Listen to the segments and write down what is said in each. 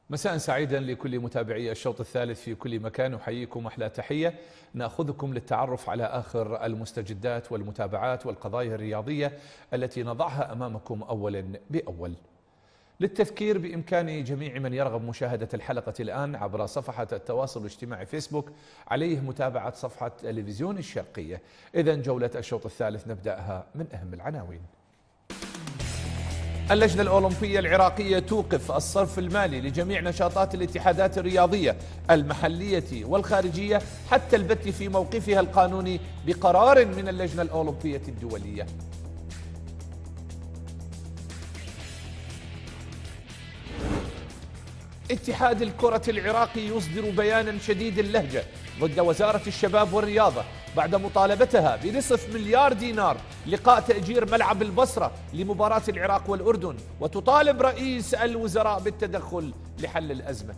مساء سعيدا لكل متابعي الشوط الثالث في كل مكان، أحييكم أحلى تحية. نأخذكم للتعرف على آخر المستجدات والمتابعات والقضايا الرياضية التي نضعها أمامكم أولا بأول. للتذكير بإمكان جميع من يرغب مشاهدة الحلقة الآن عبر صفحة التواصل الاجتماعي فيسبوك عليه متابعة صفحة تلفزيون الشرقية. إذن جولة الشوط الثالث نبدأها من أهم العناوين. اللجنة الأولمبية العراقية توقف الصرف المالي لجميع نشاطات الاتحادات الرياضية المحلية والخارجية حتى البت في موقفها القانوني بقرار من اللجنة الأولمبية الدولية. اتحاد الكرة العراقي يصدر بيانا شديد اللهجة ضد وزارة الشباب والرياضة بعد مطالبتها بنصف مليار دينار لقاء تأجير ملعب البصرة لمباراة العراق والأردن، وتطالب رئيس الوزراء بالتدخل لحل الأزمة.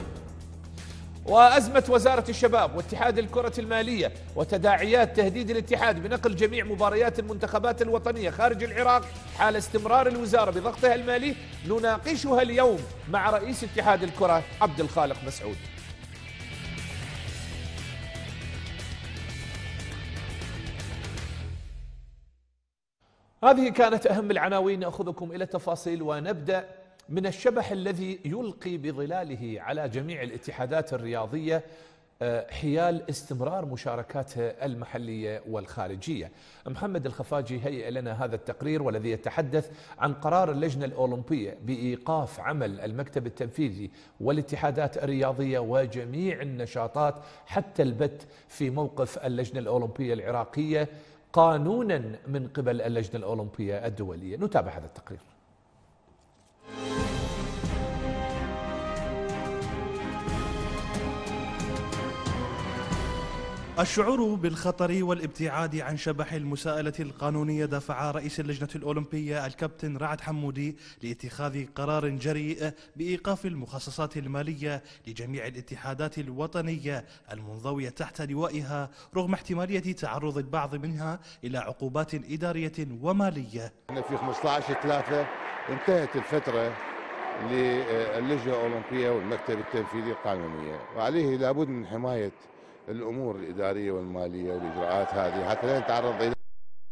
وأزمة وزارة الشباب واتحاد الكرة المالية وتداعيات تهديد الاتحاد بنقل جميع مباريات المنتخبات الوطنية خارج العراق حال استمرار الوزارة بضغطها المالي، نناقشها اليوم مع رئيس اتحاد الكرة عبد الخالق مسعود. هذه كانت أهم العناوين، نأخذكم إلى التفاصيل ونبدأ من الشبح الذي يلقي بظلاله على جميع الاتحادات الرياضية حيال استمرار مشاركاتها المحلية والخارجية. محمد الخفاجي هيئ لنا هذا التقرير والذي يتحدث عن قرار اللجنة الأولمبية بإيقاف عمل المكتب التنفيذي والاتحادات الرياضية وجميع النشاطات حتى البت في موقف اللجنة الأولمبية العراقية قانونا من قبل اللجنة الأولمبية الدولية. نتابع هذا التقرير. الشعور بالخطر والابتعاد عن شبح المساءلة القانونية دفع رئيس اللجنة الأولمبية الكابتن رعد حمودي لاتخاذ قرار جريء بإيقاف المخصصات المالية لجميع الاتحادات الوطنية المنضوية تحت لوائها رغم احتمالية تعرض البعض منها إلى عقوبات إدارية ومالية. في 15/3 انتهت الفترة للجنة الأولمبية والمكتب التنفيذي القانونية، وعليه لابد من حماية الأمور الإدارية والمالية والإجراءات هذه حتى لا نتعرض إلى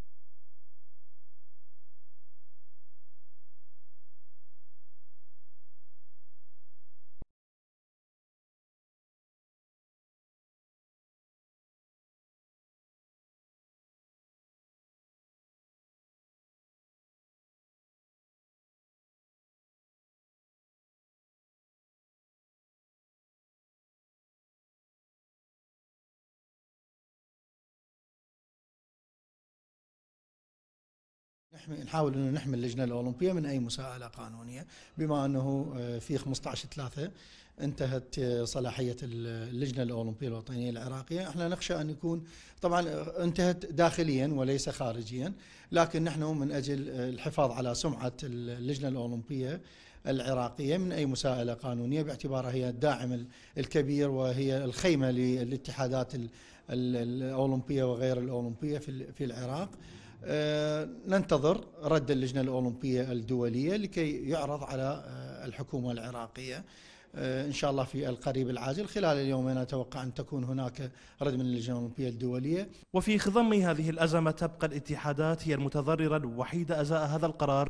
نحاول أن نحمي اللجنة الأولمبية من أي مساءلة قانونية، بما أنه في 15/3 انتهت صلاحية اللجنة الأولمبية الوطنية العراقية. احنا نخشى أن يكون طبعا انتهت داخليا وليس خارجيا، لكن نحن من أجل الحفاظ على سمعة اللجنة الأولمبية العراقية من أي مساءلة قانونية، باعتبارها هي الداعم الكبير وهي الخيمة للاتحادات الأولمبية وغير الأولمبية في العراق. ننتظر رد اللجنة الأولمبية الدولية لكي يعرض على الحكومة العراقية إن شاء الله في القريب العاجل. خلال اليومين أتوقع أن تكون هناك رد من اللجنة الأولمبية الدولية. وفي خضم هذه الأزمة تبقى الاتحادات هي المتضررة الوحيدة أزاء هذا القرار.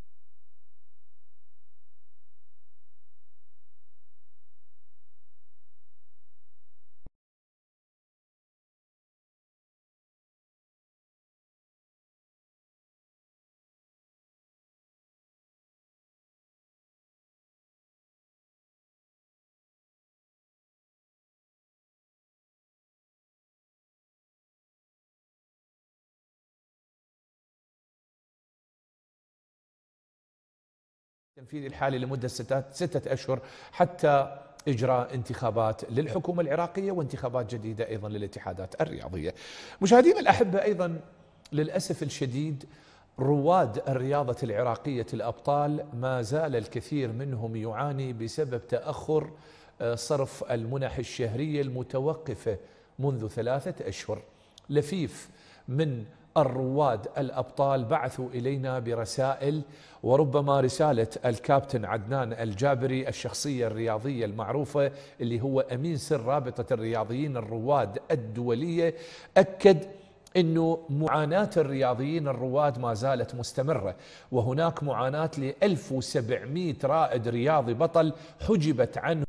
التنفيذي الحالي لمدة 6 أشهر حتى إجراء انتخابات للحكومة العراقية وانتخابات جديدة أيضا للاتحادات الرياضية. مشاهدينا الأحبة، أيضا للأسف الشديد رواد الرياضة العراقية الأبطال ما زال الكثير منهم يعاني بسبب تأخر صرف المنح الشهرية المتوقفة منذ 3 أشهر. لفيف من الرواد الأبطال بعثوا إلينا برسائل، وربما رسالة الكابتن عدنان الجابري الشخصية الرياضية المعروفة اللي هو أمين سر رابطة الرياضيين الرواد الدولية، أكد أنه معاناة الرياضيين الرواد ما زالت مستمرة، وهناك معاناة ل 1700 رائد رياضي بطل حجبت عنه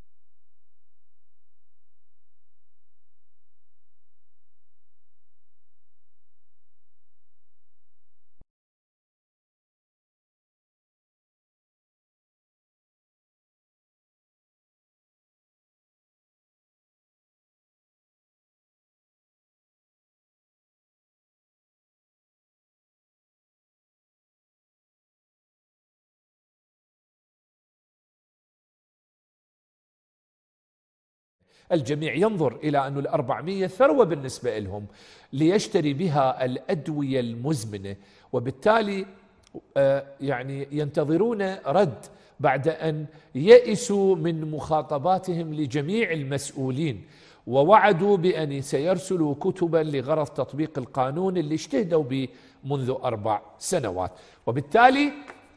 الجميع ينظر إلى أن 400 ثروة بالنسبة لهم ليشتري بها الأدوية المزمنة، وبالتالي يعني ينتظرون رد بعد أن يئسوا من مخاطباتهم لجميع المسؤولين، ووعدوا بأن سيرسلوا كتبا لغرض تطبيق القانون اللي اجتهدوا به منذ 4 سنوات. وبالتالي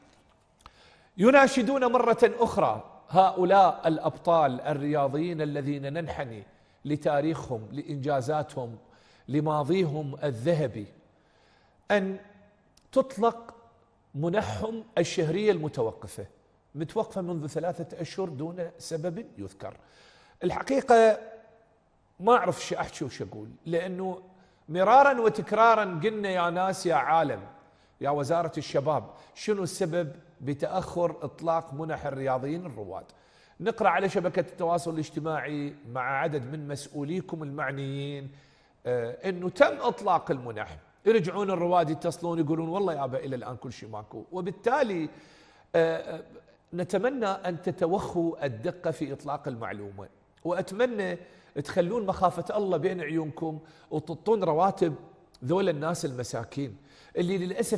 يناشدون مرة أخرى هؤلاء الأبطال الرياضيين الذين ننحني لتاريخهم، لإنجازاتهم، لماضيهم الذهبي، أن تطلق منحهم الشهرية المتوقفة، متوقفة منذ 3 أشهر دون سبب يذكر. الحقيقة ما أعرف شو أحكي وش أقول، لأنه مرارا وتكرارا قلنا يا ناس يا عالم يا وزارة الشباب شنو السبب بتأخر إطلاق منح الرياضيين الرواد. نقرأ على شبكة التواصل الاجتماعي مع عدد من مسؤوليكم المعنيين أنه تم إطلاق المنح، يرجعون الرواد يتصلون يقولون والله يابا إلى الآن كل شيء ماكو. وبالتالي نتمنى أن تتوخوا الدقة في إطلاق المعلومة، وأتمنى تخلون مخافة الله بين عيونكم وتطون رواتب ذول الناس المساكين اللي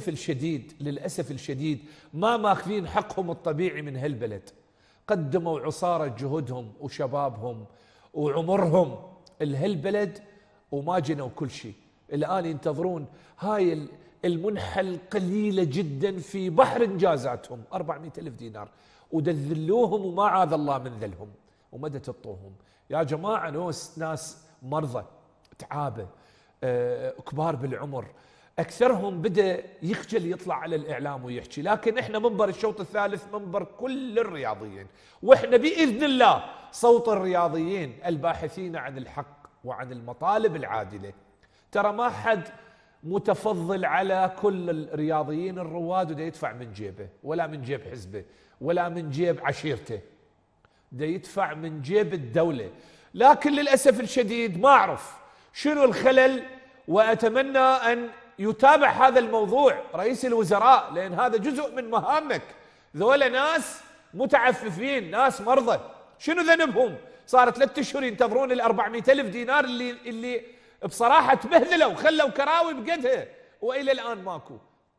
للأسف الشديد ما ماخذين حقهم الطبيعي من هالبلد، قدموا عصارة جهودهم وشبابهم وعمرهم لهالبلد وما جنوا كل شيء. الآن ينتظرون هاي المنحة القليلة جدا في بحر إنجازاتهم 400,000 دينار، ودذلوهم وما عاذ الله من ذلهم ومدى تطوهم. يا جماعة ناس مرضى تعابة كبار بالعمر، أكثرهم بدأ يخجل يطلع على الإعلام ويحكي، لكن إحنا منبر الشوط الثالث منبر كل الرياضيين، وإحنا بإذن الله صوت الرياضيين الباحثين عن الحق وعن المطالب العادلة. ترى ما حد متفضل على كل الرياضيين الرواد وده يدفع من جيبه ولا من جيب حزبه ولا من جيب عشيرته، ده يدفع من جيب الدولة. لكن للأسف الشديد ما أعرف شنو الخلل، وأتمنى أن يتابع هذا الموضوع رئيس الوزراء، لأن هذا جزء من مهامك. ذولا ناس متعففين، ناس مرضى، شنو ذنبهم؟ صار 3 أشهر ينتظرون 400,000 دينار اللي بصراحة تبهذلوا وخلوا كراوي بقدها وإلى الآن ماكو.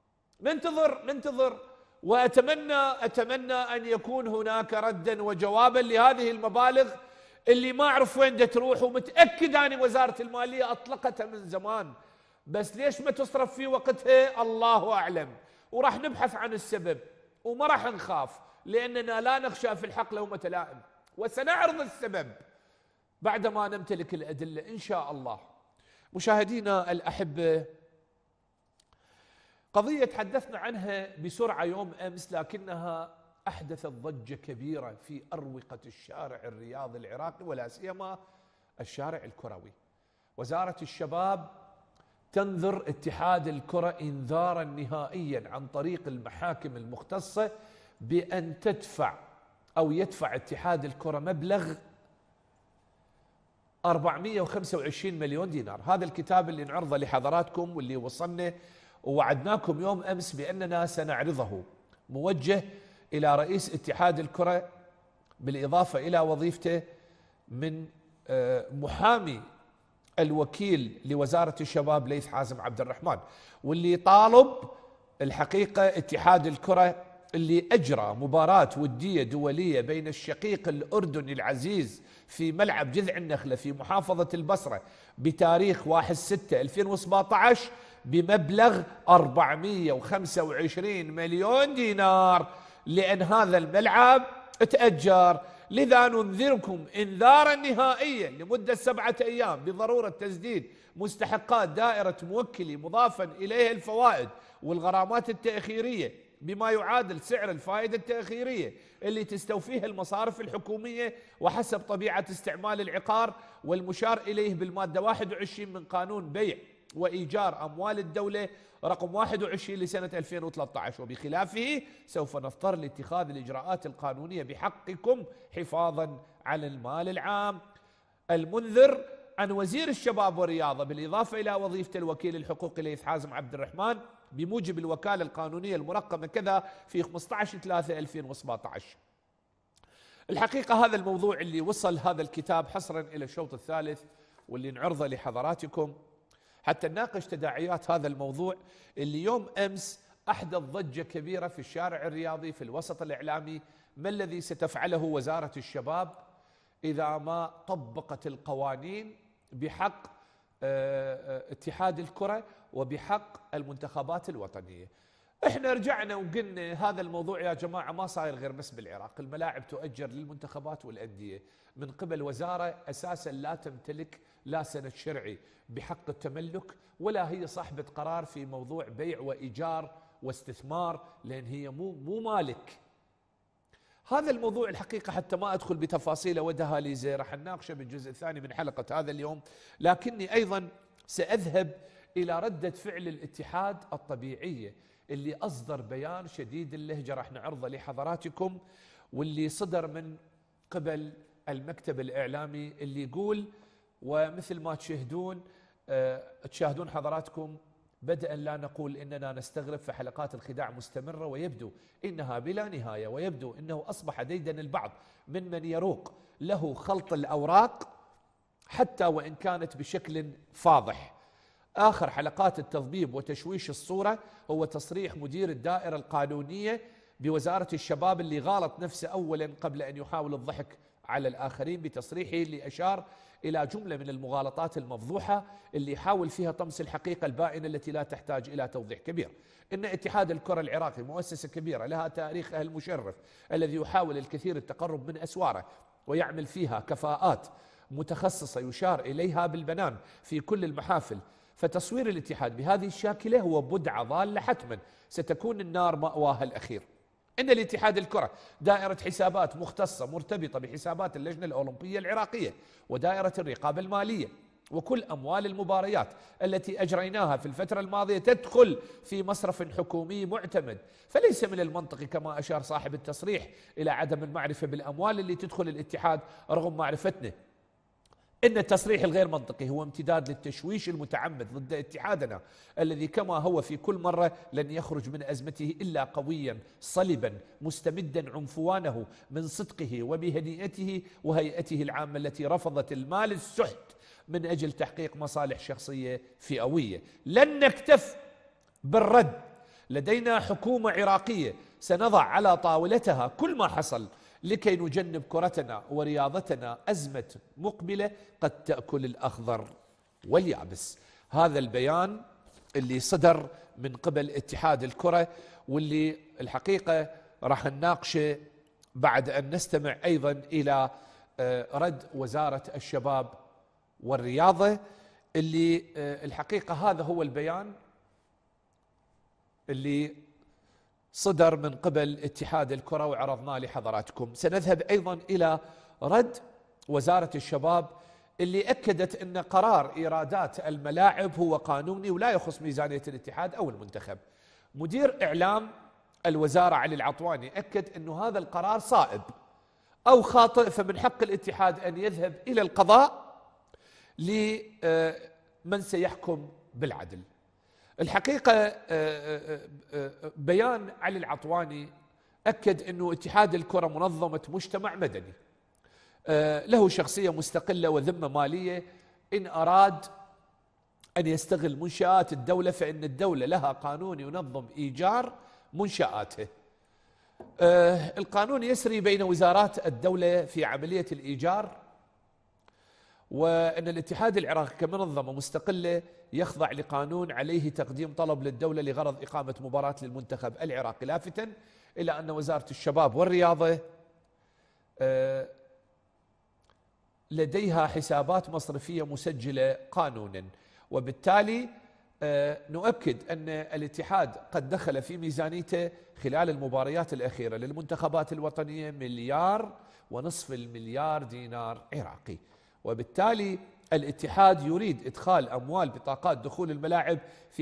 ننتظر وأتمنى أن يكون هناك ردا وجوابا لهذه المبالغ اللي ما أعرف وين تروح، ومتأكد أن وزارة المالية أطلقتها من زمان، بس ليش ما تصرف في وقتها الله أعلم. وراح نبحث عن السبب وما راح نخاف، لأننا لا نخشى في الحق لومة لائم، وسنعرض السبب بعدما نمتلك الأدلة إن شاء الله. مشاهدينا الأحبة، قضية تحدثنا عنها بسرعة يوم أمس، لكنها أحدثت ضجة كبيرة في أروقة الشارع الرياضي العراقي ولا سيما الشارع الكروي. وزارة الشباب تنذر اتحاد الكرة إنذارا نهائيا عن طريق المحاكم المختصة بأن يدفع اتحاد الكرة مبلغ 425 مليون دينار. هذا الكتاب اللي نعرضه لحضراتكم واللي وصلنا ووعدناكم يوم أمس بأننا سنعرضه، موجه إلى رئيس اتحاد الكرة بالإضافة إلى وظيفته من محامي الوكيل لوزارة الشباب ليث حازم عبد الرحمن، واللي طالب الحقيقة اتحاد الكرة اللي أجرى مباراة ودية دولية بين الشقيق الأردني العزيز في ملعب جذع النخلة في محافظة البصرة بتاريخ 1/6/2017 بمبلغ 425 مليون دينار، لأن هذا الملعب تأجر. لذا ننذركم إنذارا نهائيا لمدة 7 أيام بضرورة تسديد مستحقات دائرة موكلي مضافا إليها الفوائد والغرامات التأخيرية بما يعادل سعر الفائدة التأخيرية اللي تستوفيها المصارف الحكومية وحسب طبيعة استعمال العقار، والمشار إليه بالمادة 21 من قانون بيع وإيجار أموال الدولة رقم 21 لسنة 2013. وبخلافه سوف نضطر لاتخاذ الإجراءات القانونية بحقكم حفاظا على المال العام. المنذر عن وزير الشباب والرياضة بالإضافة إلى وظيفة الوكيل الحقوقي ليث حازم عبد الرحمن بموجب الوكالة القانونية المرقمة كذا في 15/3/2017. الحقيقة هذا الموضوع اللي وصل هذا الكتاب حصرا إلى الشوط الثالث واللي نعرضه لحضراتكم حتى نناقش تداعيات هذا الموضوع اللي يوم أمس أحدث ضجة كبيرة في الشارع الرياضي في الوسط الإعلامي. ما الذي ستفعله وزارة الشباب إذا ما طبقت القوانين بحق اتحاد الكرة وبحق المنتخبات الوطنية؟ احنا رجعنا وقلنا هذا الموضوع يا جماعة ما صاير غير بس بالعراق. الملاعب تؤجر للمنتخبات والأندية من قبل وزارة أساسا لا تمتلك لا سند شرعي بحق التملك ولا هي صاحبة قرار في موضوع بيع وإيجار واستثمار، لأن هي مو مالك. هذا الموضوع الحقيقة حتى ما أدخل بتفاصيله ودهاليزه راح نناقشه بالجزء الثاني من حلقة هذا اليوم، لكني أيضا سأذهب إلى ردة فعل الاتحاد الطبيعية اللي أصدر بيان شديد اللهجة راح نعرضه لحضراتكم، واللي صدر من قبل المكتب الإعلامي اللي يقول، ومثل ما تشاهدون حضراتكم بدءا لا نقول إننا نستغرب فحلقات الخداع مستمرة ويبدو إنها بلا نهاية، ويبدو إنه أصبح ديدن البعض من يروق له خلط الأوراق حتى وإن كانت بشكل فاضح. آخر حلقات التضبيب وتشويش الصورة هو تصريح مدير الدائرة القانونية بوزارة الشباب اللي غالط نفسه أولا قبل أن يحاول الضحك على الآخرين بتصريحه اللي أشار إلى جملة من المغالطات المفضوحة اللي يحاول فيها طمس الحقيقة البائنة التي لا تحتاج إلى توضيح كبير. إن اتحاد الكرة العراقي مؤسسة كبيرة لها تاريخها المشرف الذي يحاول الكثير التقرب من أسواره ويعمل فيها كفاءات متخصصة يشار إليها بالبنان في كل المحافل، فتصوير الاتحاد بهذه الشاكلة هو بدعة ضالة حتما ستكون النار مأواها الأخير. إن الاتحاد الكرة دائرة حسابات مختصة مرتبطة بحسابات اللجنة الأولمبية العراقية ودائرة الرقابة المالية، وكل أموال المباريات التي أجريناها في الفترة الماضية تدخل في مصرف حكومي معتمد، فليس من المنطقي كما أشار صاحب التصريح إلى عدم المعرفة بالأموال اللي تدخل الاتحاد رغم معرفتنا. إن التصريح الغير منطقي هو امتداد للتشويش المتعمد ضد اتحادنا الذي كما هو في كل مرة لن يخرج من أزمته إلا قويا صلبا مستمدا عنفوانه من صدقه وبهنيئته وهيئته العامة التي رفضت المال السحت من أجل تحقيق مصالح شخصية فئوية. لن نكتف بالرد، لدينا حكومة عراقية سنضع على طاولتها كل ما حصل لكي نجنب كرتنا ورياضتنا أزمة مقبلة قد تأكل الأخضر واليابس. هذا البيان اللي صدر من قبل اتحاد الكرة واللي الحقيقة راح نناقشه بعد أن نستمع أيضا إلى رد وزارة الشباب والرياضة اللي الحقيقة هذا هو البيان اللي صدر من قبل اتحاد الكرة وعرضناه لحضراتكم. سنذهب أيضا إلى رد وزارة الشباب اللي أكدت أن قرار إيرادات الملاعب هو قانوني ولا يخص ميزانية الاتحاد أو المنتخب. مدير إعلام الوزارة علي العطواني أكد أنه هذا القرار صائب أو خاطئ، فمن حق الاتحاد أن يذهب إلى القضاء لمن سيحكم بالعدل. الحقيقة بيان علي العطواني أكد أنه اتحاد الكرة منظمة مجتمع مدني له شخصية مستقلة وذمة مالية، إن أراد أن يستغل منشآت الدولة فإن الدولة لها قانون ينظم إيجار منشآته. القانون يسري بين وزارات الدولة في عملية الإيجار، وأن الاتحاد العراقي كمنظمة مستقلة يخضع لقانون عليه تقديم طلب للدولة لغرض إقامة مباراة للمنتخب العراقي، لافتا إلى أن وزارة الشباب والرياضة لديها حسابات مصرفية مسجلة قانونا، وبالتالي نؤكد أن الاتحاد قد دخل في ميزانيته خلال المباريات الأخيرة للمنتخبات الوطنية 1.5 مليار دينار عراقي، وبالتالي الاتحاد يريد إدخال أموال بطاقات دخول الملاعب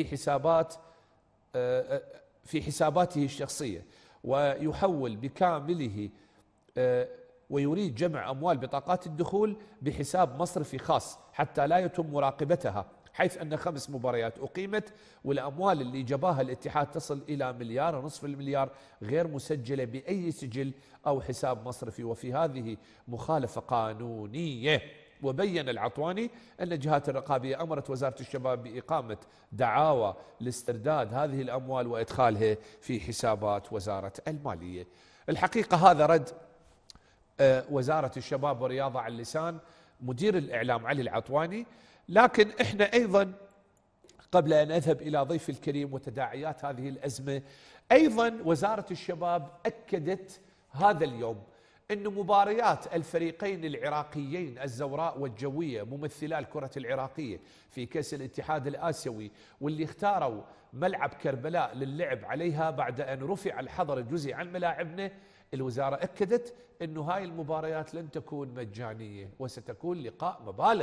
في حساباته الشخصية، ويحول بكامله ويريد جمع أموال بطاقات الدخول بحساب مصرفي خاص حتى لا يتم مراقبتها، حيث أن 5 مباريات أقيمت والأموال اللي جباها الاتحاد تصل إلى 1.5 مليار غير مسجلة بأي سجل أو حساب مصرفي، وفي هذه مخالفة قانونية. وبين العطواني أن الجهات الرقابية أمرت وزارة الشباب بإقامة دعاوى لاسترداد هذه الأموال وإدخالها في حسابات وزارة المالية. الحقيقة هذا رد وزارة الشباب والرياضة على لسان مدير الإعلام علي العطواني، لكن إحنا أيضا قبل أن أذهب إلى ضيف الكريم وتداعيات هذه الأزمة، أيضا وزارة الشباب أكدت هذا اليوم أن مباريات الفريقين العراقيين الزوراء والجوية ممثلا الكرة العراقية في كأس الاتحاد الآسيوي، واللي اختاروا ملعب كربلاء للعب عليها بعد أن رفع الحظر الجزئي عن ملاعبنا، الوزارة أكدت أن هاي المباريات لن تكون مجانية وستكون لقاء مبالغ.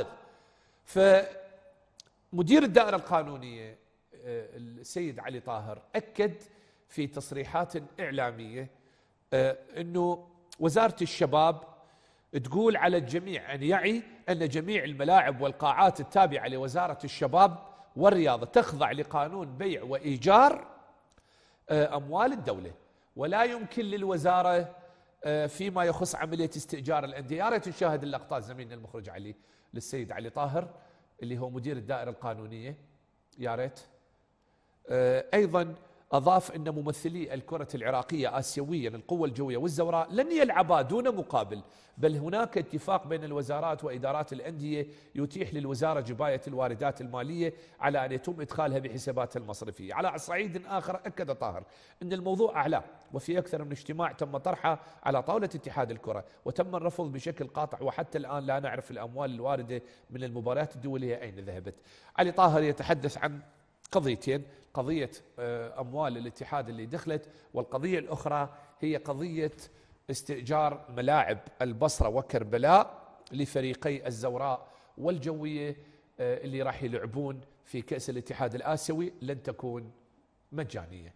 فمدير الدائرة القانونية السيد علي طاهر أكد في تصريحات إعلامية أنه وزارة الشباب تقول على الجميع أن يعي أن جميع الملاعب والقاعات التابعة لوزارة الشباب والرياضة تخضع لقانون بيع وإيجار أموال الدولة، ولا يمكن للوزارة فيما يخص عملية استئجار الأندية. يا ريت نشاهد اللقطات زميلنا المخرج علي للسيد علي طاهر اللي هو مدير الدائرة القانونية، يا ريت. أيضا أضاف أن ممثلي الكرة العراقية آسيويا القوة الجوية والزوراء لن يلعبا دون مقابل، بل هناك اتفاق بين الوزارات وإدارات الأندية يتيح للوزارة جباية الواردات المالية على أن يتم إدخالها بحساباتها المصرفية. على صعيد آخر أكد طاهر أن الموضوع أعلى، وفي أكثر من اجتماع تم طرحه على طاولة اتحاد الكرة وتم الرفض بشكل قاطع، وحتى الآن لا نعرف الأموال الواردة من المباريات الدولية أين ذهبت. علي طاهر يتحدث عن قضيتين، قضية أموال الاتحاد اللي دخلت، والقضية الأخرى هي قضية استئجار ملاعب البصرة وكربلاء لفريقي الزوراء والجوية اللي راح يلعبون في كأس الاتحاد الآسيوي، لن تكون مجانية.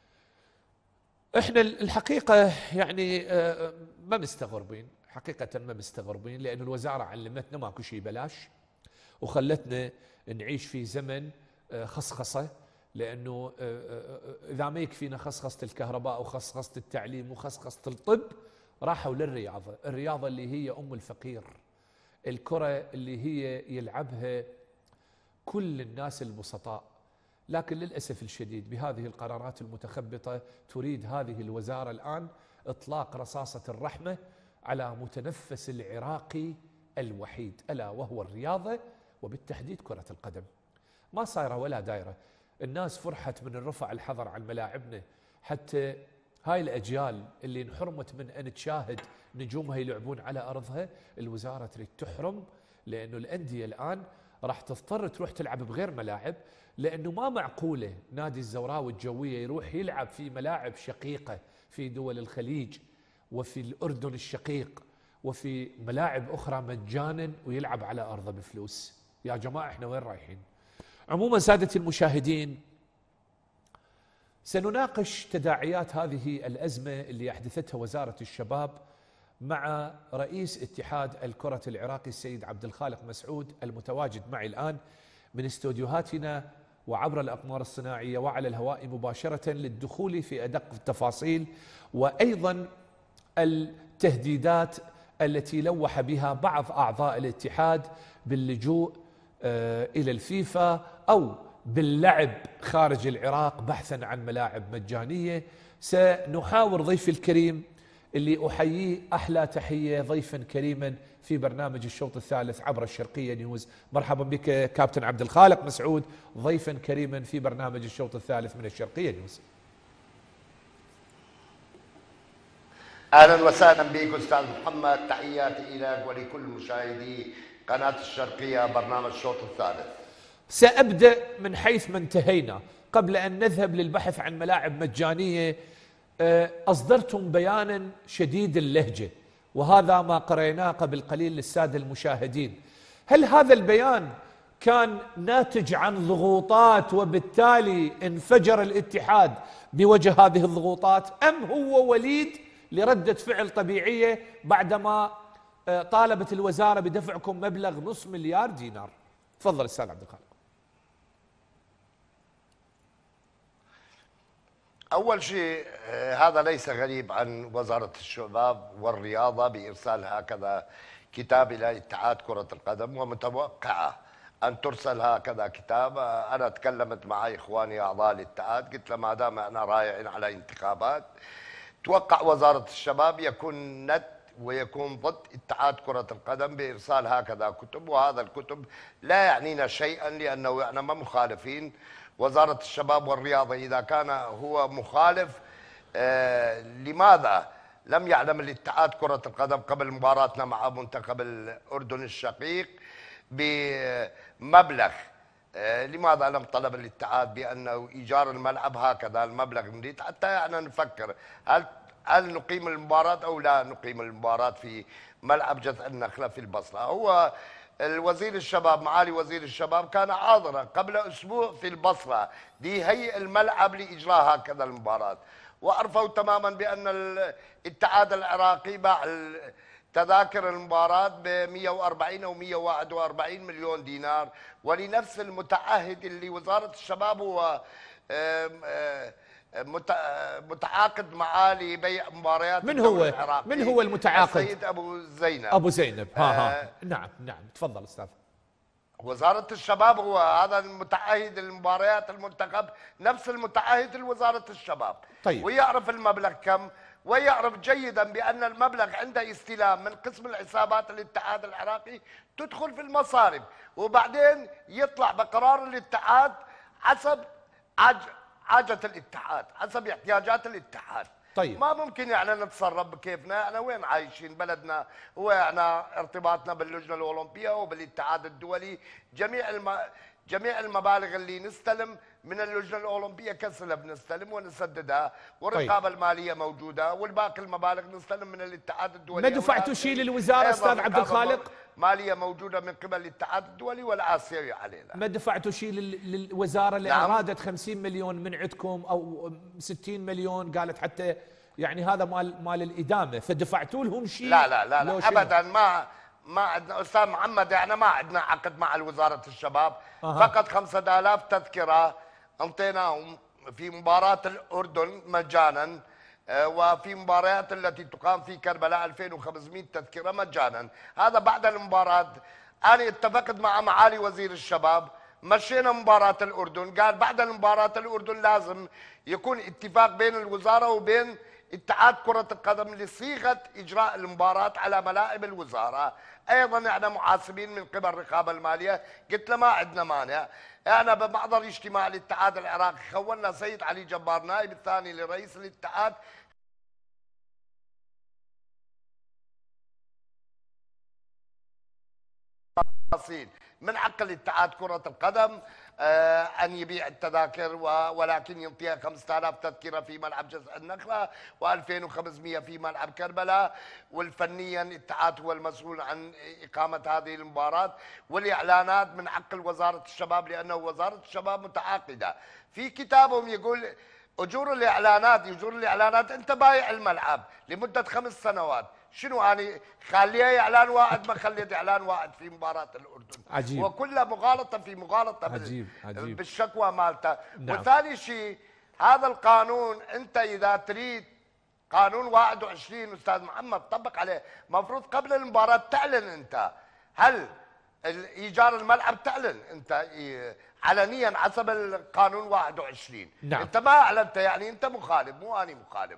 احنا الحقيقة يعني ما مستغربين، حقيقة ما مستغربين، لأن الوزارة علمتنا ماكو شيء بلاش، وخلتنا نعيش في زمن خصخصة، لأنه إذا ما يكفينا خصخصة الكهرباء وخصخصة التعليم وخصخصة الطب، راحوا للرياضة، الرياضة اللي هي أم الفقير، الكرة اللي هي يلعبها كل الناس البسطاء. لكن للأسف الشديد بهذه القرارات المتخبطة تريد هذه الوزارة الآن إطلاق رصاصة الرحمة على متنفس العراقي الوحيد، ألا وهو الرياضة وبالتحديد كرة القدم. ما صايرة ولا دايرة، الناس فرحت من الرفع الحظر عن ملاعبنا، حتى هاي الأجيال اللي انحرمت من أن تشاهد نجومها يلعبون على أرضها، الوزارة تريد تحرم، لأنه الأندية الآن راح تضطر تروح تلعب بغير ملاعب، لأنه ما معقولة نادي الزوراء والجوية يروح يلعب في ملاعب شقيقة في دول الخليج وفي الأردن الشقيق وفي ملاعب أخرى مجانا ويلعب على أرضه بفلوس. يا جماعة احنا وين رايحين؟ عموما سادتي المشاهدين، سنناقش تداعيات هذه الأزمة اللي أحدثتها وزارة الشباب مع رئيس اتحاد الكرة العراقي السيد عبد الخالق مسعود، المتواجد معي الآن من استوديوهاتنا وعبر الأقمار الصناعية وعلى الهواء مباشرة للدخول في أدق التفاصيل، وأيضا التهديدات التي لوح بها بعض أعضاء الاتحاد باللجوء إلى الفيفا أو باللعب خارج العراق بحثا عن ملاعب مجانية. سنحاور ضيف الكريم اللي أحييه أحلى تحية ضيفا كريما في برنامج الشوط الثالث عبر الشرقية نيوز. مرحبا بك كابتن عبد الخالق مسعود ضيفا كريما في برنامج الشوط الثالث من الشرقية نيوز. اهلا وسهلا بك استاذ محمد، تحياتي لك ولكل مشاهدي قناه الشرقيه برنامج الشوط الثالث. سأبدأ من حيث ما انتهينا قبل أن نذهب للبحث عن ملاعب مجانية. أصدرتم بيانا شديد اللهجة وهذا ما قرأناه قبل قليل للسادة المشاهدين. هل هذا البيان كان ناتج عن ضغوطات وبالتالي انفجر الاتحاد بوجه هذه الضغوطات، أم هو وليد لردة فعل طبيعية بعدما طالبت الوزارة بدفعكم مبلغ نصف مليار دينار؟ تفضل أستاذ عبد الخالق. أول شيء هذا ليس غريب عن وزارة الشباب والرياضة بإرسال هكذا كتاب إلى اتحاد كرة القدم، ومتوقعة أن ترسل هكذا كتاب. أنا تكلمت مع إخواني أعضاء الاتحاد، قلت لهم ما دام أنا رايحين على انتخابات توقع وزارة الشباب يكون ند ويكون ضد اتحاد كرة القدم بإرسال هكذا كتب، وهذا الكتب لا يعنينا شيئا لأنه احنا ما مخالفين. وزارة الشباب والرياضة إذا كان هو مخالف لماذا لم يعلم الاتحاد كرة القدم قبل مباراتنا مع منتخب الأردن الشقيق بمبلغ؟ لماذا لم طلب الاتحاد بأنه إيجار الملعب هكذا المبلغ نريد حتى يعني نفكر هل نقيم المباراة أو لا نقيم المباراة في ملعب جذع النخلة في البصرة؟ هو الوزير الشباب معالي وزير الشباب كان حاضرا قبل أسبوع في البصرة ليهيئ الملعب لإجراء هكذا المباراة، وعرفوا تماما بأن الاتحاد العراقي باع تذاكر المباراة ب 140 أو 141 مليون دينار، ولنفس المتعهد اللي وزارة الشباب هو متعاقد معاه لبيع مباريات من هو العراقي. من هو المتعاقد؟ السيد أبو زينب. أبو زينب. نعم تفضل أستاذ. وزارة الشباب هو هذا المتعهد المباريات المنتخب، نفس المتعهد لوزارة الشباب. طيب. ويعرف المبلغ كم، ويعرف جيدا بأن المبلغ عنده استلام من قسم الحسابات الاتحاد العراقي تدخل في المصارف، وبعدين يطلع بقرار الاتحاد حسب حاجة الاتحاد، حسب احتياجات الاتحاد. طيب. ما ممكن يعني نتصرف بكيفنا. احنا وين عايشين؟ بلدنا هو احنا ارتباطنا باللجنه الاولمبيه وبالاتحاد الدولي، جميع المبالغ اللي نستلم من اللجنه الاولمبيه كسلة بنستلم ونسددها، والرقابه الماليه موجوده، والباقي المبالغ نستلم من الاتحاد الدولي. ما دفعتوا شيء للوزاره استاذ عبد الخالق؟ ماليه موجوده من قبل الاتحاد الدولي والآسيوي علينا. ما دفعتوا شيء للوزاره اللي نعم. ارادت 50 مليون من عندكم او 60 مليون قالت حتى يعني هذا مال الادامه، فدفعتوا لهم شيء؟ لا ابدا ما عندنا استاذ محمد، يعني ما عندنا عقد مع وزاره الشباب. فقط 5000 تذكره انطيناهم في مباراه الاردن مجانا، وفي مباريات التي تقام في كربلاء 2500 تذكره مجانا. هذا بعد المباراه انا اتفقت مع معالي وزير الشباب، مشينا مباراه الاردن، قال بعد المباراه الاردن لازم يكون اتفاق بين الوزاره وبين اتحاد كرة القدم لصيغة إجراء المباراة على ملاعب الوزارة. أيضا احنا محاسبين من قبل الرقابة المالية. قلت له ما عندنا مانع، احنا بمحضر اجتماع الاتحاد العراقي خولنا سيد علي جبار نائب الثاني لرئيس الاتحاد من حق الاتحاد كرة القدم أن يبيع التذاكر، ولكن ينطيها 5000 تذكرة في ملعب جذع النخلة و2500 في ملعب كربلاء، والفنيا الاتحاد هو المسؤول عن إقامة هذه المباراة، والإعلانات من حق وزارة الشباب لأنه وزارة الشباب متعاقدة. في كتابهم يقول أجور الإعلانات أنت بايع الملعب لمدة 5 سنوات. شنو أنا خليها إعلان واحد؟ ما خليت إعلان واحد في مباراة الأردن. عجيب. وكلها مغالطة في مغالطة. عجيب. بالشكوى مالته. نعم. وثاني شيء هذا القانون أنت إذا تريد قانون 21 أستاذ محمد طبق عليه، مفروض قبل المباراة تعلن أنت هل إيجار الملعب، تعلن أنت علنيا حسب القانون 21. نعم. أنت ما أعلنت، يعني أنت مخالف، مو أنا مخالف.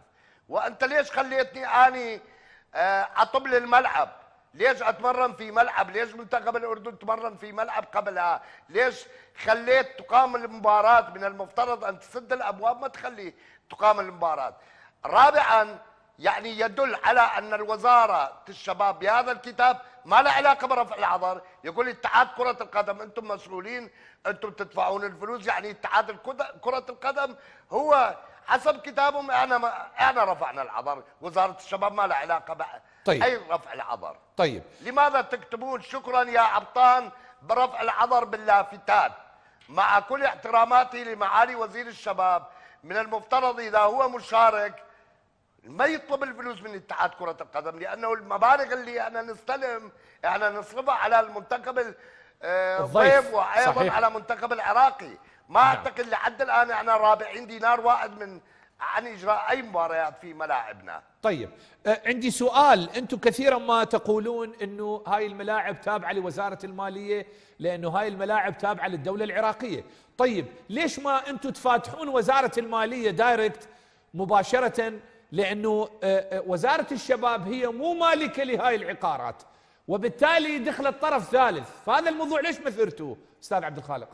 وانت ليش خليتني اني اطب لي الملعب؟ ليش اتمرن في ملعب؟ ليش منتخب الاردن تمرن في ملعب قبلها؟ ليش خليت تقام المباراه؟ من المفترض ان تسد الابواب، ما تخلي تقام المباراه. رابعا، يعني يدل على ان الوزاره الشباب بهذا الكتاب ما له علاقه برفع العذر. يقول اتحاد كره القدم انتم مسؤولين، انتم تدفعون الفلوس، يعني اتحاد كره القدم هو حسب كتابهم احنا رفعنا العذر، وزاره الشباب ما لها علاقه طيب. اي رفع العذر. طيب لماذا تكتبون شكرا يا ابطان برفع العذر باللافتات؟ مع كل احتراماتي لمعالي وزير الشباب، من المفترض اذا هو مشارك ما يطلب الفلوس من اتحاد كرة القدم، لأنه المبالغ اللي احنا نستلم احنا نصرفها على المنتخب الضيف وأيضا صحيح. على المنتخب العراقي. ما أعتقد لحد الآن احنا رابعين دينار واحد عن إجراء أي مباريات في ملاعبنا. طيب عندي سؤال، أنتم كثيرا ما تقولون أنه هاي الملاعب تابعة لوزارة المالية لأنه هاي الملاعب تابعة للدولة العراقية. طيب ليش ما أنتم تفاتحون وزارة المالية دايركت مباشرة؟ لأنه وزارة الشباب هي مو مالكة لهاي العقارات، وبالتالي دخلت طرف ثالث، فهذا الموضوع ليش ما ثرتوه أستاذ عبد الخالق؟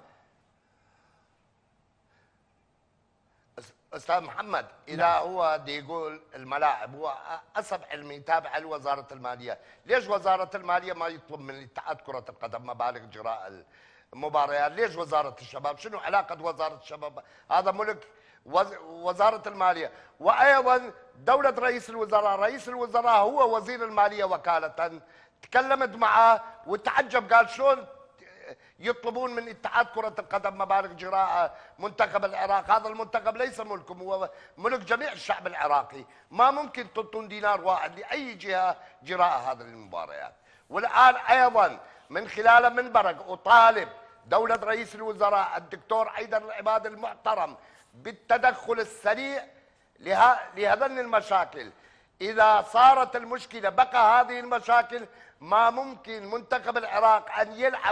أستاذ محمد، إذا هو دي يقول الملاعب، هو حسب علمي تابعة لوزارة المالية، ليش وزارة المالية ما يطلب من اتحاد كرة القدم مبالغ جراء المباريات؟ ليش وزارة الشباب؟ شنو علاقة وزارة الشباب؟ هذا ملك وزارة المالية. وأيضا دولة رئيس الوزراء، رئيس الوزراء هو وزير المالية وكالة، تكلمت معه وتعجب، قال شلون يطلبون من اتحاد كرة القدم مبالغ جراء منتخب العراق؟ هذا المنتخب ليس ملكم، هو ملك جميع الشعب العراقي، ما ممكن تعطون دينار واحد لأي جهة جراء هذه المباريات. والآن أيضا من خلال منبرك أطالب دولة رئيس الوزراء الدكتور حيدر العباد المحترم بالتدخل السريع لهذين المشاكل. إذا صارت المشكلة بقى هذه المشاكل، ما ممكن منتخب العراق أن يلعب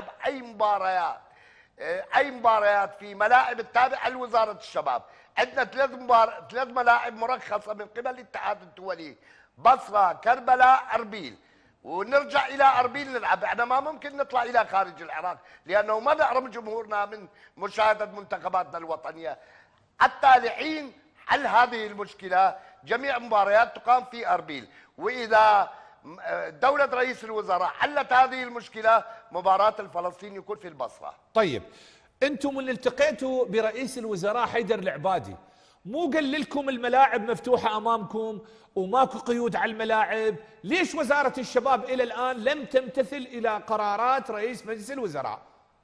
أي مباريات في ملاعب التابعة لوزارة الشباب. عندنا ثلاث ملاعب مرخصة من قبل الاتحاد الدولي: بصرة، كربلاء، أربيل، ونرجع إلى أربيل نلعب. احنا ما ممكن نطلع إلى خارج العراق لأنه ما نحرم جمهورنا من مشاهدة منتخباتنا الوطنية. حتى لحين حل هذه المشكلة جميع مباريات تقام في أربيل، وإذا دولة رئيس الوزراء حلت هذه المشكلة مباراة الفلسطيني يكون في البصرة. طيب أنتم من التقيتوا برئيس الوزراء حيدر العبادي، مو قال لكم الملاعب مفتوحة أمامكم وماكو قيود على الملاعب؟ ليش وزارة الشباب إلى الآن لم تمتثل إلى قرارات رئيس مجلس الوزراء؟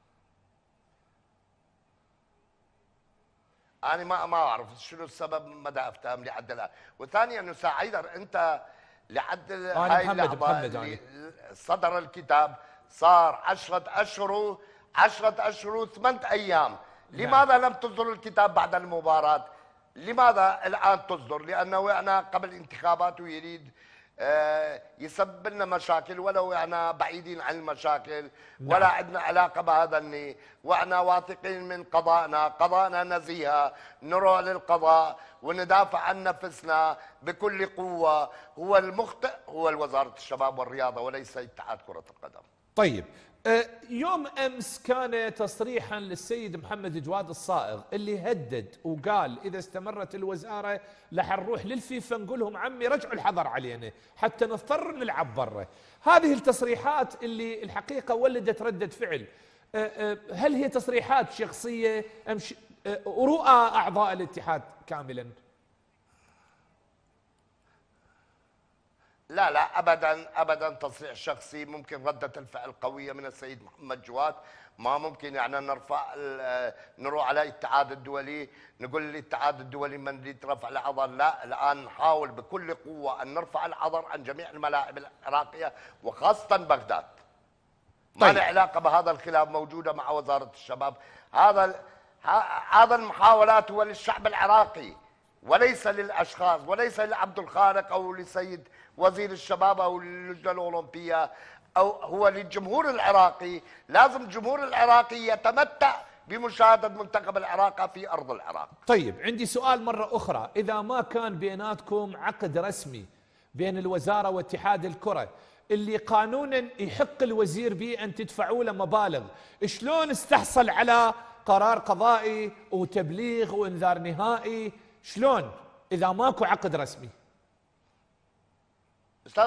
أنا ما أعرف شنو السبب، مدى أفتهم لحد الآن. وثانيا أستاذ حيدر، أنت لحد هاي اللحظة اللي صدر الكتاب صار 10 أشهر و8 أيام. لماذا لم تصدر الكتاب بعد المباراة؟ لماذا الآن تصدر؟ لأنه احنا قبل الانتخابات ويريد يسبب لنا مشاكل، ولو احنا بعيدين عن المشاكل ولا عندنا علاقه بهذا، واحنا واثقين من قضاءنا نزيهه، نروح للقضاء وندافع عن نفسنا بكل قوه. هو المخطئ هو وزاره الشباب والرياضه وليس اتحاد كره القدم. طيب يوم امس كان تصريحا للسيد محمد جواد الصائغ اللي هدد وقال اذا استمرت الوزاره رح نروح للفيفا نقول لهم عمي رجعوا الحظر علينا حتى نضطر نلعب برا. هذه التصريحات اللي الحقيقه ولدت رده فعل، هل هي تصريحات شخصيه ام رؤى اعضاء الاتحاد كاملا؟ لا ابدا تصريح شخصي. ممكن رده الفعل قويه من السيد محمد جواد، ما ممكن يعني نروح على الاتحاد الدولي نقول للاتحاد الدولي من يريد رفع الحظر. لا، الان نحاول بكل قوه ان نرفع الحظر عن جميع الملاعب العراقيه وخاصه بغداد. ما له علاقه بهذا الخلاف موجوده مع وزاره الشباب. هذا المحاولات هو للشعب العراقي وليس للاشخاص، وليس لعبد الخالق او لسيد وزير الشباب او اللجنه الاولمبيه، او هو للجمهور العراقي. لازم الجمهور العراقي يتمتع بمشاهده منتخب العراق في ارض العراق. طيب عندي سؤال مرة أخرى، إذا ما كان بيناتكم عقد رسمي بين الوزارة واتحاد الكرة اللي قانونا يحق الوزير به أن تدفعوا له مبالغ، شلون استحصل على قرار قضائي وتبليغ وإنذار نهائي؟ شلون إذا ماكو عقد رسمي؟ استاذ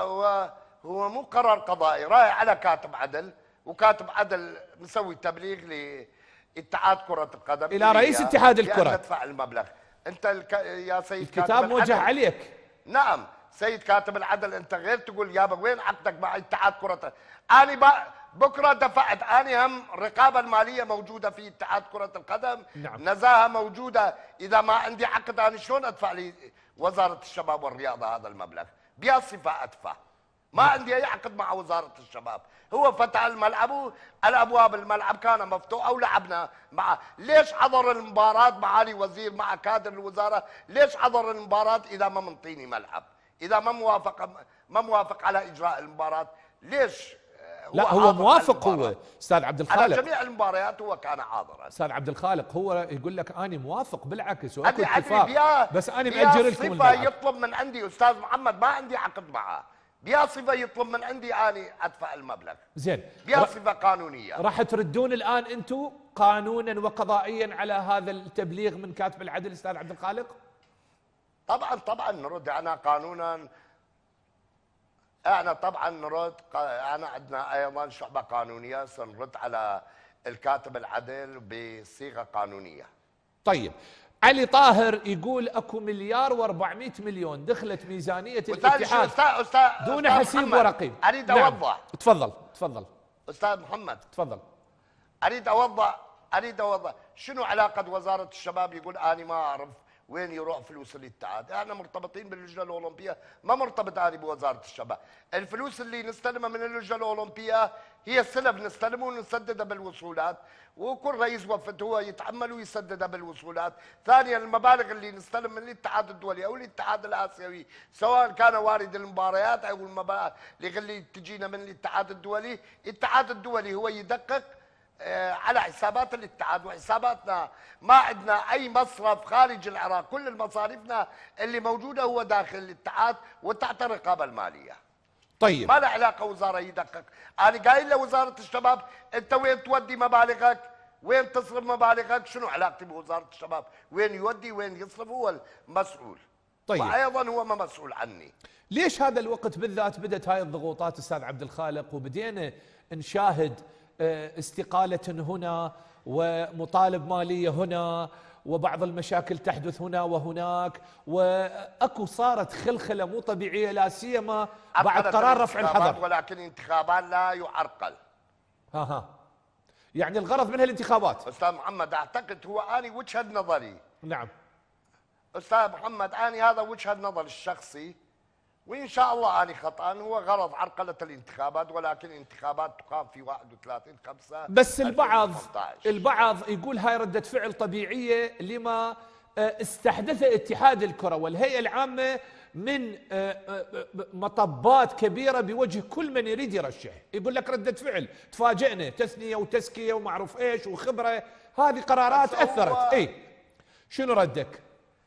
هو مو قرار قضائي، رايح على كاتب عدل، وكاتب عدل مسوي تبليغ لاتحاد كرة القدم إلى رئيس اتحاد الكرة تدفع المبلغ. انت الكتاب يا سيد كاتب موجه عليك. نعم سيد كاتب العدل، انت غير تقول يابا وين عقدك مع اتحاد كرة؟ انا بكره دفعت، انا هم الرقابه الماليه موجوده في اتحاد كره القدم، نعم. نزاهه موجوده، اذا ما عندي عقد انا شلون ادفع لي وزاره الشباب والرياضه هذا المبلغ؟ بيا صفه ادفع؟ ما عندي اي عقد مع وزاره الشباب، هو فتح الملعب، الابواب الملعب كان مفتوحه ولعبنا معه، ليش حضر المباراه معالي وزير مع كادر الوزاره؟ ليش حضر المباراه اذا ما منطيني ملعب؟ اذا ما موافق على اجراء المباراه، ليش؟ لا هو موافق، هو استاذ عبد الخالق على جميع المباريات هو كان حاضرا. استاذ عبد الخالق هو يقول لك انا موافق، بالعكس واكو اتفاق، بس انا ماجر لكم الملعب. يطلب من عندي استاذ محمد، ما عندي عقد معه، بيا صفه يطلب من عندي اني ادفع المبلغ. زين، بيا صفه قانونيه. راح تردون الان انتم قانونا وقضائيا على هذا التبليغ من كاتب العدل استاذ عبد الخالق؟ طبعا نرد. انا قانونا احنا طبعا نرد، انا عندنا ايضا شعبه قانونيه سنرد على الكاتب العدل بصيغه قانونيه. طيب علي طاهر يقول اكو مليار و400 مليون دخلت ميزانيه الاتحاد دون حسيب ورقيب. اريد اوضح. تفضل استاذ محمد، تفضل. اريد اوضح شنو علاقه وزاره الشباب؟ يقول انا ما اعرف وين يروح فلوس الاتحاد، احنا مرتبطين باللجنه الاولمبيه، ما مرتبط انا بوزاره الشباب. الفلوس اللي نستلمها من اللجنه الاولمبيه هي سلف نستلمه ونسددها بالوصولات، وكل رئيس وفد هو يتحمل ويسددها بالوصولات. ثانيا المبالغ اللي نستلم من الاتحاد الدولي او الاتحاد الاسيوي، سواء كان وارد المباريات او المبالغ اللي تجينا من الاتحاد الدولي، الاتحاد الدولي هو يدقق على حسابات الاتحاد وحساباتنا، ما عندنا اي مصرف خارج العراق، كل المصاريفنا اللي موجوده هو داخل الاتحاد وتحت الرقابه الماليه. طيب ما له علاقه وزاره يدقق، انا قايل لوزاره الشباب انت وين تودي مبالغك؟ وين تصرف مبالغك؟ شنو علاقتي بوزاره الشباب؟ وين يودي وين يصرف هو المسؤول. طيب وايضا هو ما مسؤول عني. ليش هذا الوقت بالذات بدت هاي الضغوطات استاذ عبد الخالق وبدينا نشاهد استقالة هنا ومطالب مالية هنا وبعض المشاكل تحدث هنا وهناك، واكو صارت خلخلة مو طبيعية لا سيما بعد قرار رفع الحظر؟ ولكن انتخابات لا يعرقل. يعني الغرض منها الانتخابات. استاذ محمد اعتقد هو اني وجهة نظري. نعم استاذ محمد اني هذا وجهة نظر الشخصي، وإن شاء الله أنا خطأ، هو غرض عرقلة الانتخابات، ولكن الانتخابات تقام في 31/5. بس البعض يقول هاي ردة فعل طبيعية لما استحدث اتحاد الكرة والهيئة العامة من مطبات كبيرة بوجه كل من يريد يرشح. يقول لك ردة فعل، تفاجئنا تثنية وتزكية ومعروف ايش وخبرة، هذه قرارات أثرت. شنو ردك؟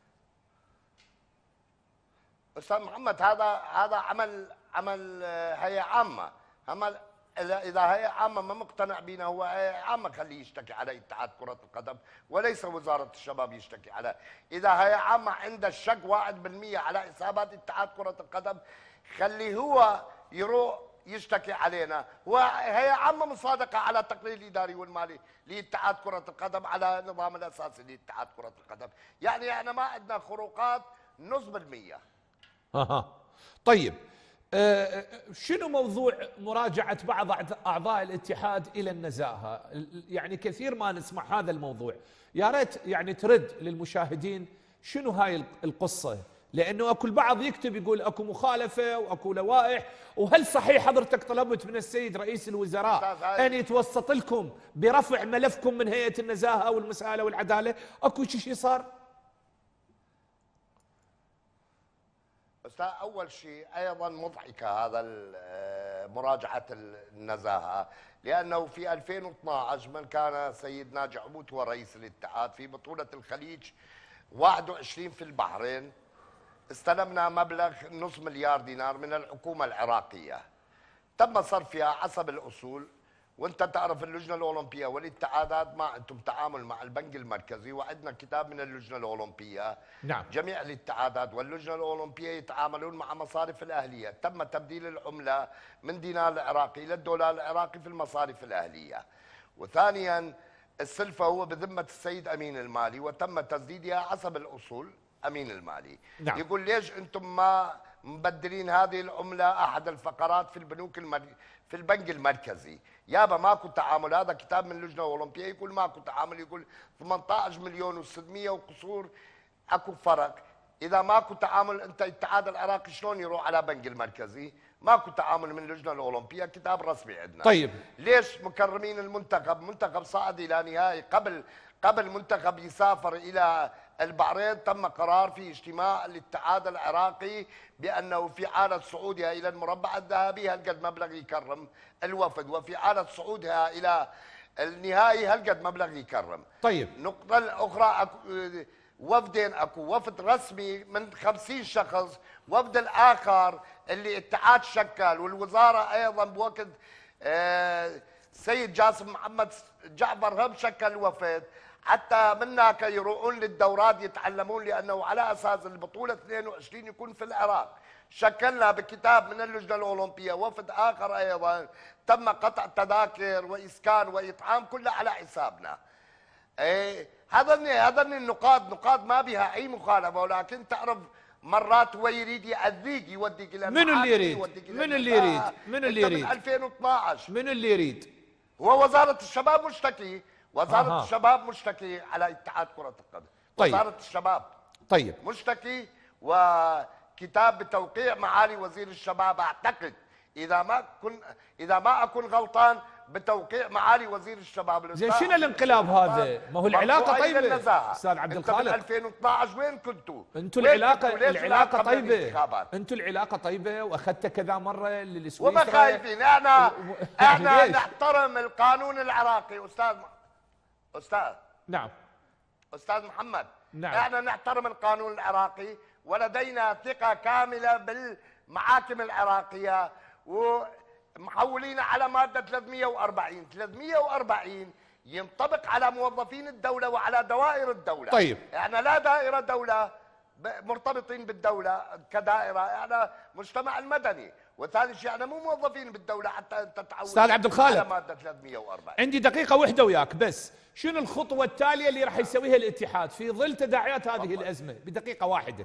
استاذ محمد هذا عمل هيئه عامه، اذا هيئه عامه ما مقتنع بينا، هو هيئه عامه خليه يشتكي على اتحاد كره القدم وليس وزاره الشباب يشتكي على. اذا هيئه عامه عنده الشك 1% على حسابات اتحاد كره القدم خليه هو يروح يشتكي علينا. هو هيئه عامه مصادقه على التقرير الاداري والمالي لاتحاد كره القدم على النظام الاساسي لاتحاد كره القدم، يعني احنا ما عندنا خروقات نص بالمية. طيب شنو موضوع مراجعة بعض أعضاء الاتحاد إلى النزاهة؟ يعني كثير ما نسمع هذا الموضوع، يا ريت يعني ترد للمشاهدين شنو هاي القصة، لأنه أكو البعض يكتب يقول أكو مخالفة وأكو لوائح، وهل صحيح حضرتك طلبت من السيد رئيس الوزراء أن يتوسط لكم برفع ملفكم من هيئة النزاهة والمساءلة والعدالة؟ أكو شيء صار؟ أستاذ أول شيء أيضا مضحكة هذا مراجعة النزاهة، لأنه في 2012 من كان سيد ناجي عبود هو رئيس الاتحاد في بطولة الخليج 21 في البحرين، استلمنا مبلغ نصف مليار دينار من الحكومة العراقية تم صرفها حسب الأصول. وانت تعرف اللجنه الاولمبيه والاتحادات ما عندهم تعامل مع البنك المركزي، وعندنا كتاب من اللجنه الاولمبيه. نعم. جميع الاتحادات واللجنه الاولمبيه يتعاملون مع مصارف الاهليه، تم تبديل العمله من دينار العراقي الى الدولار العراقي في المصارف الاهليه. وثانيا السلفه هو بذمه السيد امين المالي وتم تسديدها حسب الاصول امين المالي. نعم. يقول ليش انتم ما مبدلين هذه العمله احد الفقرات في في البنك المركزي؟ يابا ماكو تعامل، هذا كتاب من اللجنه الاولمبيه يقول ماكو تعامل، يقول 18 مليون و600 وقصور اكو فرق. اذا ماكو تعامل انت الاتحاد العراقي شلون يروح على بنك المركزي؟ ماكو تعامل من اللجنه الاولمبيه، كتاب رسمي عندنا. طيب ليش مكرمين المنتخب؟ منتخب صعد الى نهائي قبل منتخب يسافر الى البحرين تم قرار في اجتماع الاتحاد العراقي بانه في حاله صعودها الى المربع الذهبي هالقد مبلغ يكرم الوفد، وفي حاله صعودها الى النهائي هالقد مبلغ يكرم. طيب النقطه الاخرى وفدين، اكو وفد رسمي من 50 شخص، وفد الاخر اللي اتحاد شكل والوزاره ايضا بوقت سيد جاسم محمد جعفر هم شكل وفد حتى من هناك يروحون للدورات يتعلمون، لانه على اساس البطوله 22 يكون في العراق. شكلنا بكتاب من اللجنه الاولمبيه وفد اخر ايضا تم قطع تذاكر واسكان واطعام كلها على حسابنا. هذا النقاط ما بها اي مخالفه، ولكن تعرف مرات هو يريد يأذيك يوديك الى من اللي يريد؟ من اللي يريد؟ من اللي يريد؟ من 2012 من اللي يريد؟ هو وزاره الشباب مشتكي، وزاره الشباب مشتكي على اتحاد كره القدم. طيب. وزاره الشباب طيب مشتكي، وكتاب بتوقيع معالي وزير الشباب اعتقد اذا ما اكون غلطان بتوقيع معالي وزير الشباب. زين شنو الانقلاب هذا؟ ما هو العلاقه طيبه استاذ عبد الخالق. 2012 وين كنتوا؟ انتوا العلاقه طيبه، انتوا العلاقه طيبه واخذت كذا مره للسويسرا وما خايفين. احنا نحترم القانون العراقي استاذ نعم استاذ محمد. نعم. احنا نحترم القانون العراقي ولدينا ثقه كامله بالمحاكم العراقيه، ومحولين على ماده 340 ينطبق على موظفين الدوله وعلى دوائر الدوله. طيب احنا لا دائره دوله مرتبطين بالدوله كدائره، احنا مجتمع المدني، وثاني شيء احنا مو موظفين بالدوله حتى انت تعود استاذ عبد الخالق على ماده 340. عندي دقيقه واحده وياك بس، شنو الخطوه التاليه اللي راح يسويها الاتحاد في ظل تداعيات هذه الازمه بدقيقه واحده؟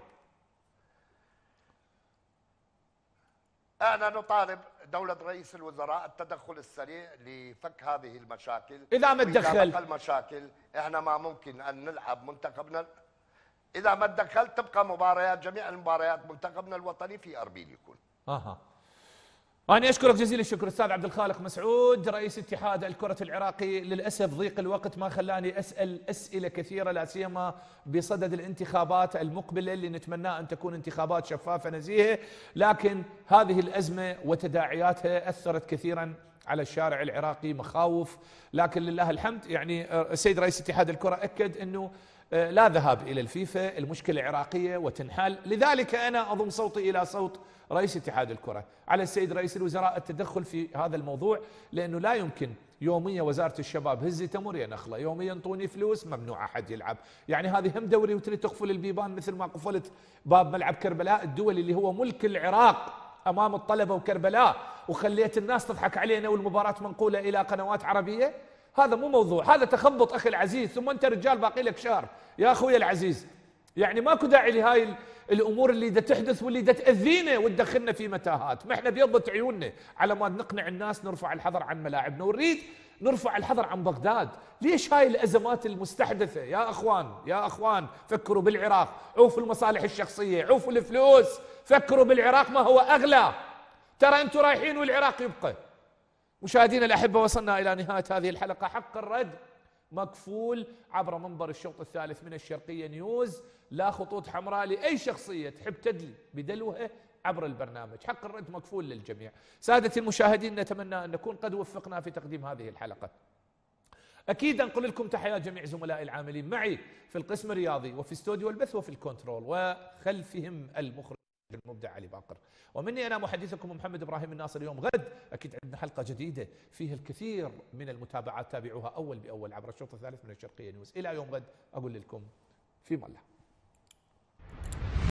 احنا نطالب دولة رئيس الوزراء التدخل السريع لفك هذه المشاكل. إذا ما تدخل المشاكل احنا ما ممكن ان نلعب منتخبنا، اذا ما تدخل تبقى مباريات جميع المباريات منتخبنا الوطني في اربيل يكون. أنا أشكرك جزيل الشكر أستاذ عبد الخالق مسعود رئيس اتحاد الكرة العراقي. للأسف ضيق الوقت ما خلاني أسأل أسئلة كثيرة، لا سيما بصدد الانتخابات المقبلة اللي نتمنى أن تكون انتخابات شفافة نزيهة، لكن هذه الأزمة وتداعياتها أثرت كثيرا على الشارع العراقي، مخاوف، لكن لله الحمد يعني السيد رئيس اتحاد الكرة أكد أنه لا ذهاب إلى الفيفا، المشكلة عراقية وتنحل. لذلك أنا أضم صوتي إلى صوت رئيس اتحاد الكرة على السيد رئيس الوزراء التدخل في هذا الموضوع، لأنه لا يمكن يوميا وزارة الشباب هزي تمر يا نخلة، يوميا انطوني فلوس ممنوع أحد يلعب. يعني هذه هم دوري وتريد تقفل البيبان مثل ما قفلت باب ملعب كربلاء الدولي اللي هو ملك العراق أمام الطلبة وكربلاء، وخليت الناس تضحك علينا والمباراة منقولة إلى قنوات عربية. هذا مو موضوع، هذا تخبط أخي العزيز. ثم أنت رجال باقي لك شهر يا أخوي العزيز، يعني ماكو داعي لهاي الامور اللي دا تحدث واللي دا تاذينا وتدخلنا في متاهات. ما احنا بيضت عيوننا على ما نقنع الناس نرفع الحظر عن ملاعبنا، ونريد نرفع الحظر عن بغداد. ليش هاي الازمات المستحدثه؟ يا اخوان فكروا بالعراق، عوفوا المصالح الشخصيه، عوفوا الفلوس، فكروا بالعراق ما هو اغلى. ترى انتم رايحين والعراق يبقى. مشاهدينا الاحبه، وصلنا الى نهايه هذه الحلقه. حق الرد مكفول عبر منبر الشوط الثالث من الشرقية نيوز. لا خطوط حمراء لأي شخصية تحب تدلي بدلوها عبر البرنامج. حق الرد مكفول للجميع. سادتي المشاهدين، نتمنى أن نكون قد وفقنا في تقديم هذه الحلقة. أكيد أنقل لكم تحيات جميع زملائي العاملين معي في القسم الرياضي وفي استوديو البث وفي الكنترول، وخلفهم المخرج المبدع علي باقر. ومني أنا محدثكم محمد إبراهيم الناصر. يوم غد أكيد عندنا حلقة جديدة فيها الكثير من المتابعات، تابعوها أول بأول عبر الشوط الثالث من الشرقية نيوز. إلى يوم غد أقول لكم في الله.